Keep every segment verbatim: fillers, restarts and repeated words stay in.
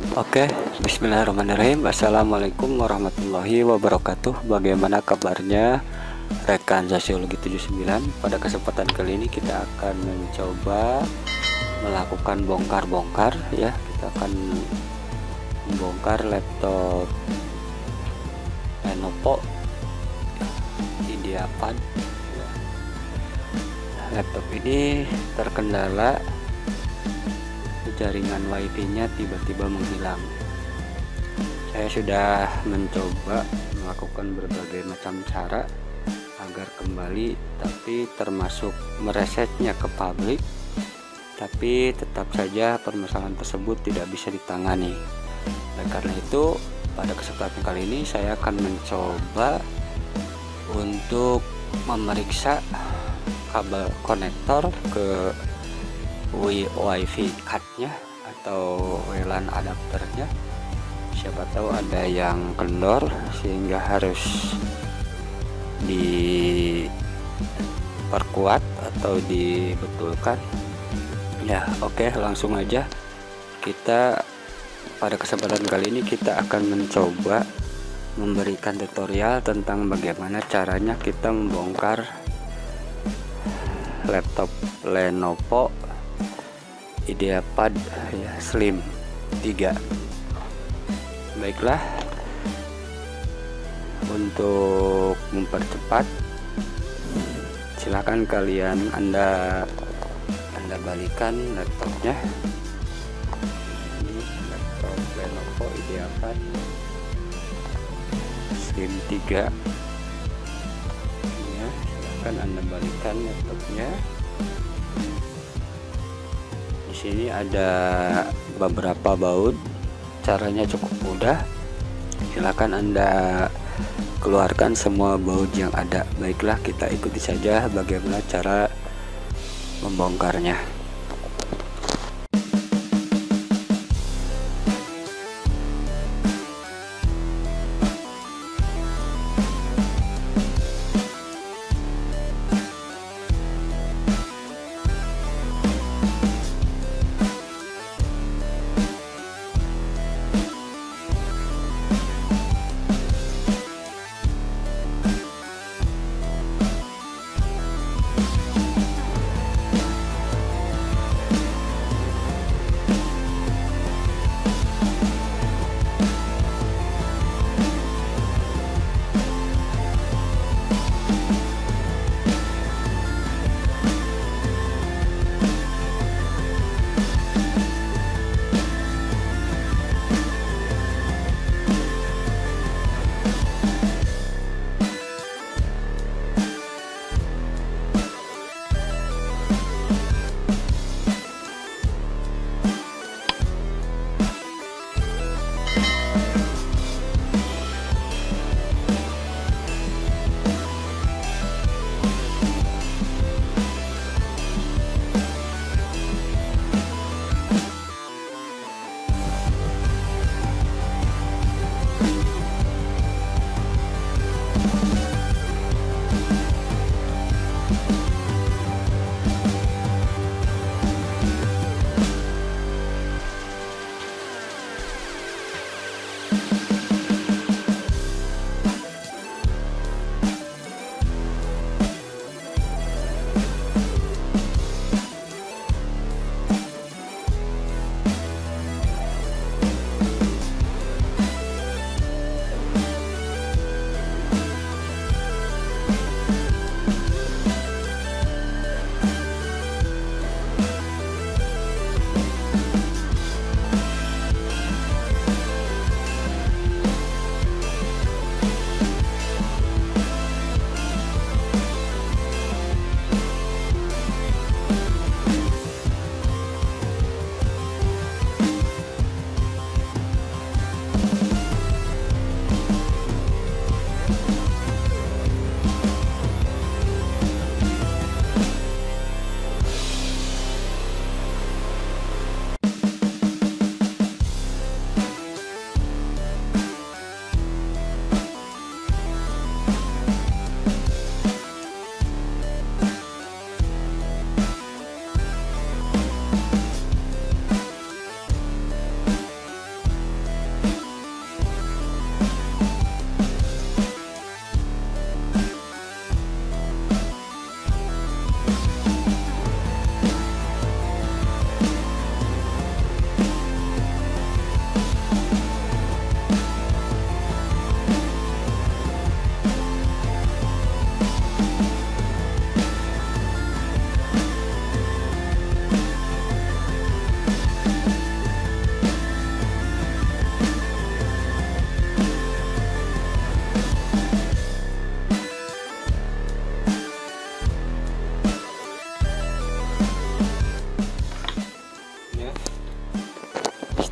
Oke, bismillahirrahmanirrahim. Assalamualaikum warahmatullahi wabarakatuh. Bagaimana kabarnya rekan sosiologi tujuh puluh sembilan? Pada kesempatan kali ini kita akan mencoba melakukan bongkar-bongkar ya. Kita akan membongkar laptop Lenovo IdeaPad. Laptop ini terkendala jaringan wifi-nya tiba-tiba menghilang. Saya sudah mencoba melakukan berbagai macam cara agar kembali, tapi termasuk meresetnya ke publik, tapi tetap saja permasalahan tersebut tidak bisa ditangani. Dan karena itu pada kesempatan kali ini saya akan mencoba untuk memeriksa kabel konektor ke wifi cardnya atau W LAN adapternya. Siapa tahu ada yang kendor sehingga harus diperkuat atau dibetulkan ya. Oke, langsung aja kita pada kesempatan kali ini kita akan mencoba memberikan tutorial tentang bagaimana caranya kita membongkar laptop Lenovo IdeaPad ya, Slim tiga. Baiklah, untuk mempercepat silakan kalian anda anda balikan laptopnya. Ini laptop Lenovo IdeaPad Slim tiga ya, silakan anda balikan laptopnya. Di sini ada beberapa baut, caranya cukup mudah. Silakan Anda keluarkan semua baut yang ada. Baiklah, kita ikuti saja bagaimana cara membongkarnya.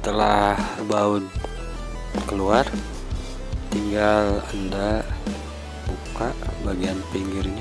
Setelah baut keluar, tinggal Anda buka bagian pinggirnya.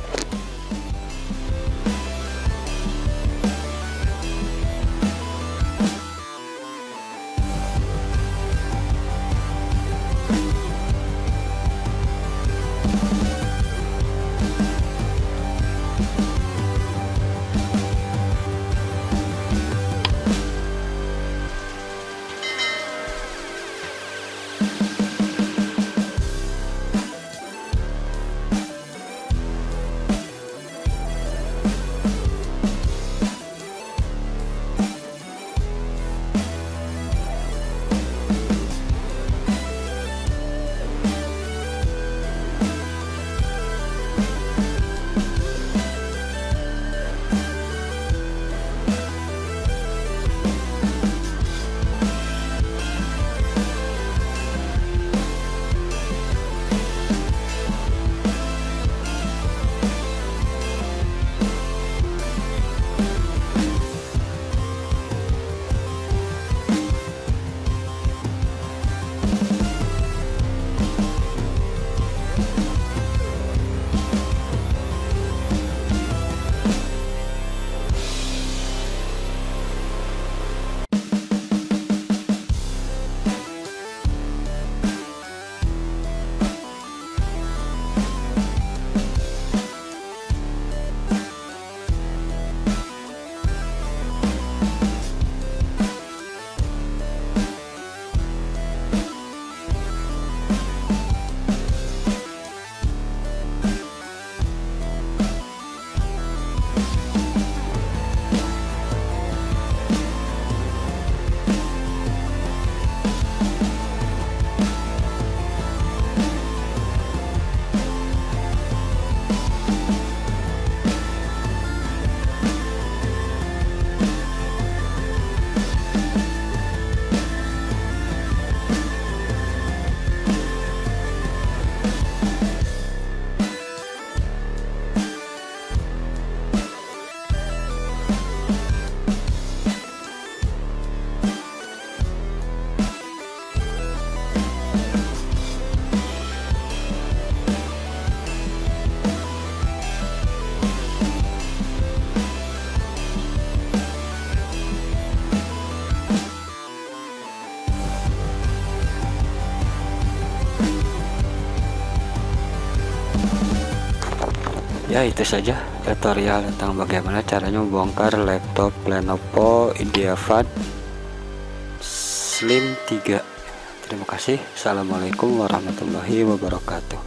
Ya, itu saja tutorial tentang bagaimana caranya membongkar laptop Lenovo IdeaPad Slim tiga. Terima kasih. Assalamualaikum warahmatullahi wabarakatuh.